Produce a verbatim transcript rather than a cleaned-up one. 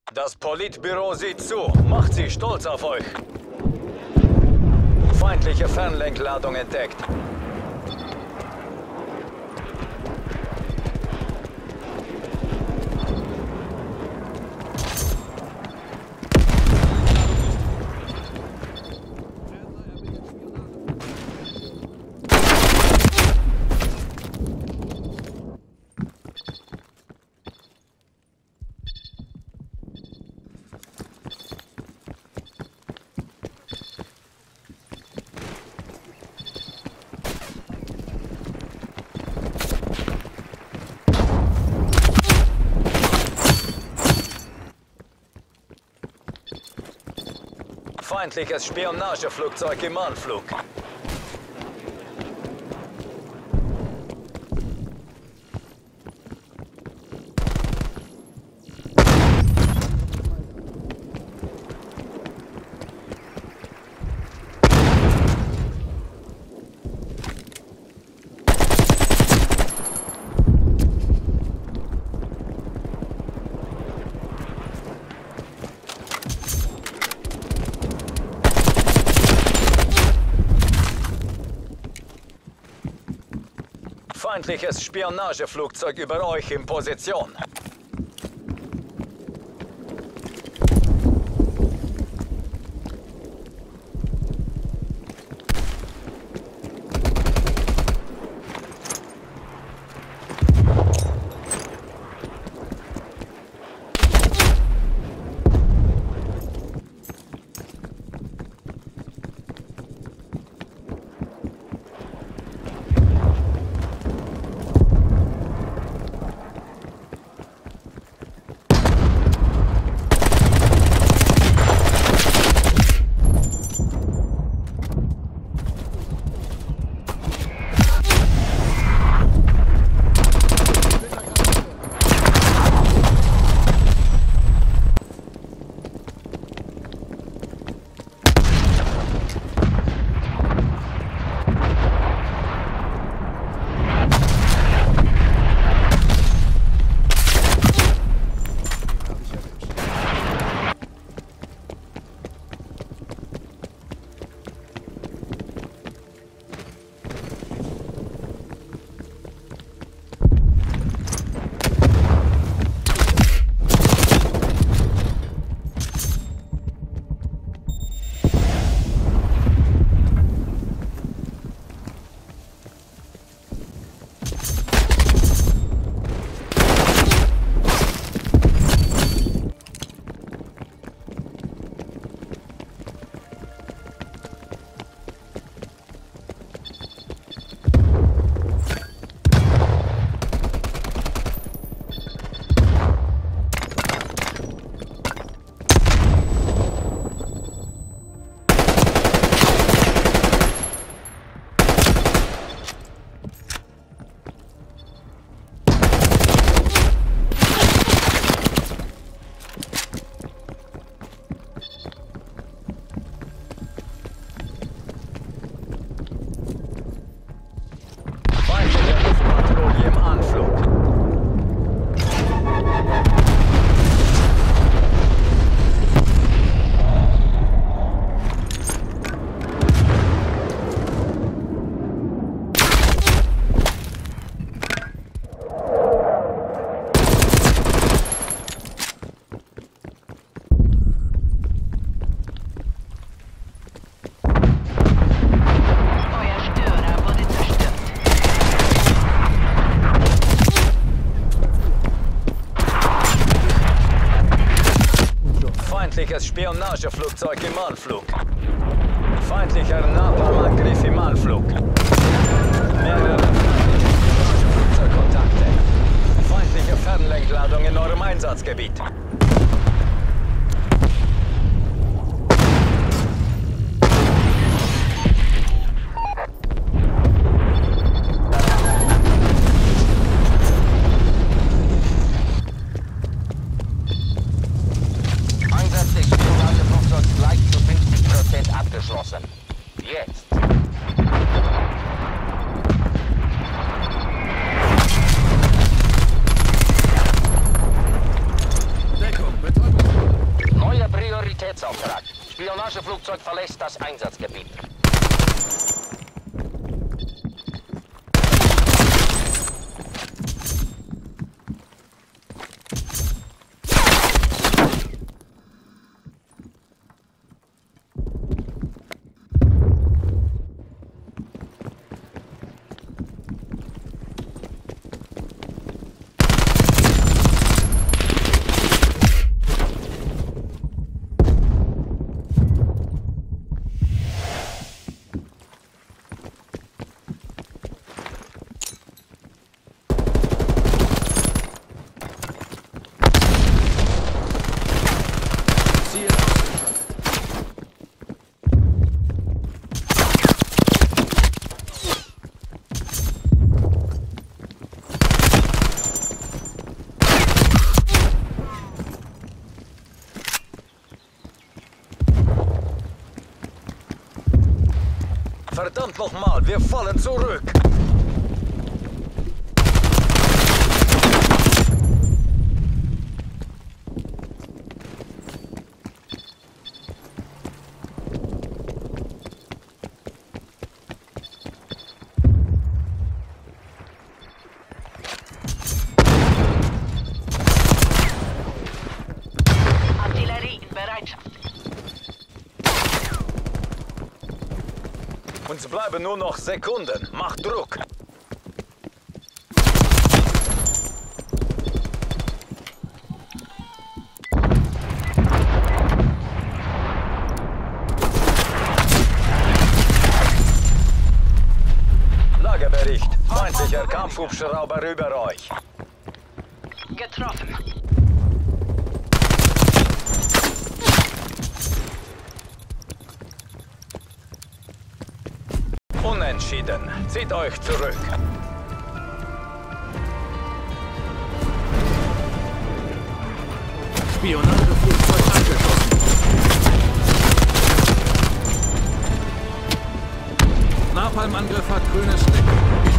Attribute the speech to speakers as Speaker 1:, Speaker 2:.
Speaker 1: Das Politbüro sieht zu. Macht sie stolz auf euch. Feindliche Fernlenkladung entdeckt. Feindliches Spionageflugzeug im Anflug. Feindliches Spionageflugzeug über euch in Position. Feindliches Spionageflugzeug im Anflug. Feindlicher Napalmangriff im Anflug. Mehrere Flugzeugkontakte. Feindliche Fernlenkladung in eurem Einsatzgebiet.
Speaker 2: Abgeschlossen. Jetzt.
Speaker 3: Deckung, Betäubung.
Speaker 2: Qualitätsauftrag. Spionageflugzeug verlässt das Einsatzgebiet.
Speaker 1: Verdammt nochmal, wir fallen zurück.
Speaker 3: Artillerie in Bereitschaft.
Speaker 1: Uns bleiben nur noch Sekunden. Mach Druck. Lagebericht. Feindlicher Kampfhubschrauber über euch.
Speaker 3: Getroffen.
Speaker 1: Unentschieden. Zieht euch zurück.
Speaker 4: Spionageflugzeug angeschossen. Napalmangriff hat grünes Licht.